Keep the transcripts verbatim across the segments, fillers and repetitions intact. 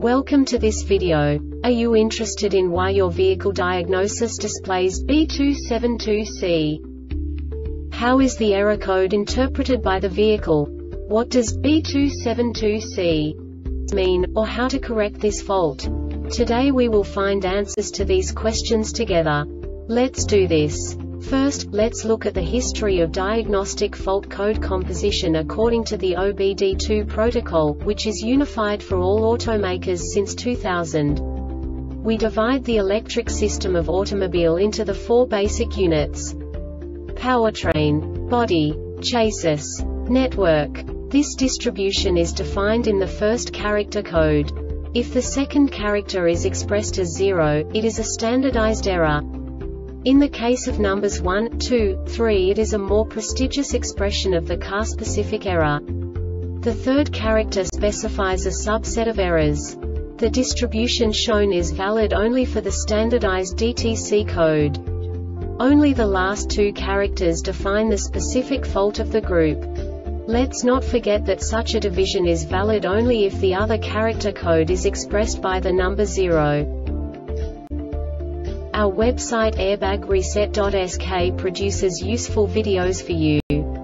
Welcome to this video. Are you interested in why your vehicle diagnosis displays B two seven two C? How is the error code interpreted by the vehicle? What does B two seven two C mean, or how to correct this fault? Today we will find answers to these questions together. Let's do this. First, let's look at the history of diagnostic fault code composition according to the O B D two protocol, which is unified for all automakers since two thousand. We divide the electric system of automobile into the four basic units: powertrain, body, chassis, network. This distribution is defined in the first character code. If the second character is expressed as zero, it is a standardized error. In the case of numbers one, two, three, it is a more prestigious expression of the car-specific error. The third character specifies a subset of errors. The distribution shown is valid only for the standardized D T C code. Only the last two characters define the specific fault of the group. Let's not forget that such a division is valid only if the other character code is expressed by the number zero. Our website airbag reset dot S K produces useful videos for you.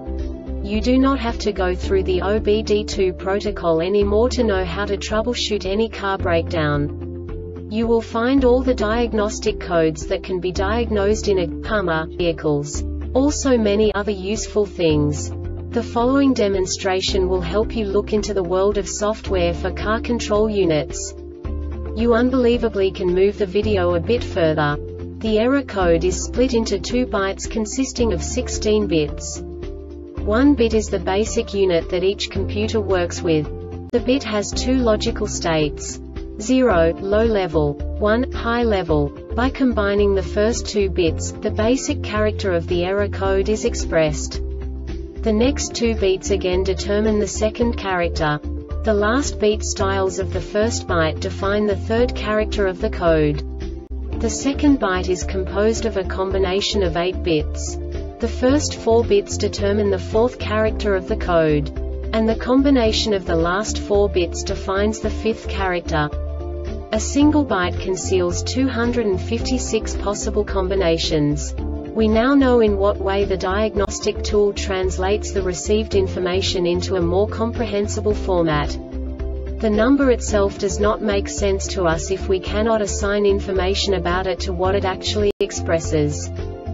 You do not have to go through the O B D two protocol anymore to know how to troubleshoot any car breakdown. You will find all the diagnostic codes that can be diagnosed in a Hummer vehicles. Also many other useful things. The following demonstration will help you look into the world of software for car control units. You unbelievably can move the video a bit further. The error code is split into two bytes consisting of sixteen bits. One bit is the basic unit that each computer works with. The bit has two logical states: zero, low level, one, high level. By combining the first two bits, the basic character of the error code is expressed. The next two beats again determine the second character. The last beat styles of the first byte define the third character of the code. The second byte is composed of a combination of eight bits. The first four bits determine the fourth character of the code. And the combination of the last four bits defines the fifth character. A single byte conceals two hundred fifty-six possible combinations. We now know in what way the diagnostic tool translates the received information into a more comprehensible format. The number itself does not make sense to us if we cannot assign information about it to what it actually expresses.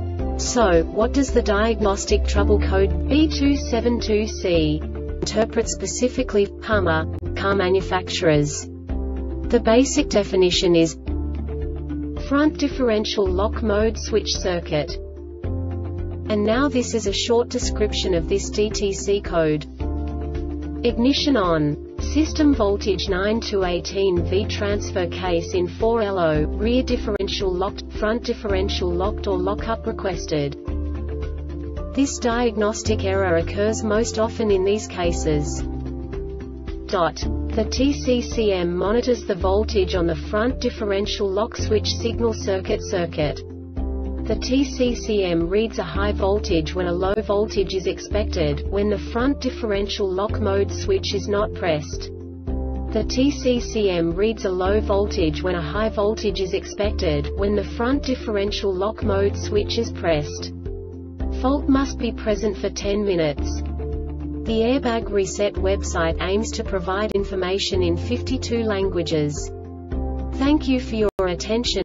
So, what does the diagnostic trouble code B two seven two C interpret specifically for Hummer car manufacturers? The basic definition is front differential lock mode switch circuit. And now this is a short description of this D T C code. Ignition on. System voltage nine to eighteen volt transfer case in four L O, rear differential locked, front differential locked or lockup requested. This diagnostic error occurs most often in these cases. Dot. The T C C M monitors the voltage on the front differential lock switch signal circuit circuit. The T C C M reads a high voltage when a low voltage is expected, when the front differential lock mode switch is not pressed. The T C C M reads a low voltage when a high voltage is expected, when the front differential lock mode switch is pressed. Fault must be present for ten minutes. The Airbag Reset website aims to provide information in fifty-two languages. Thank you for your attention.